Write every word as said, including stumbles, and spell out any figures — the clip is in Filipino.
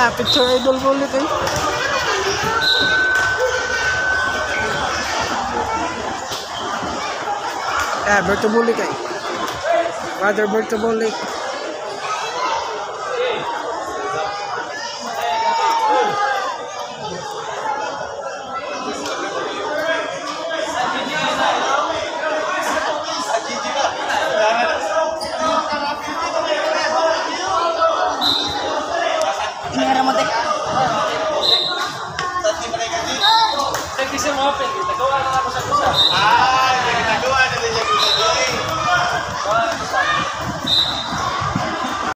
Ah, picture idol mo ulit eh. Ah, Berto Bulik eh. Brother Berto Bulik.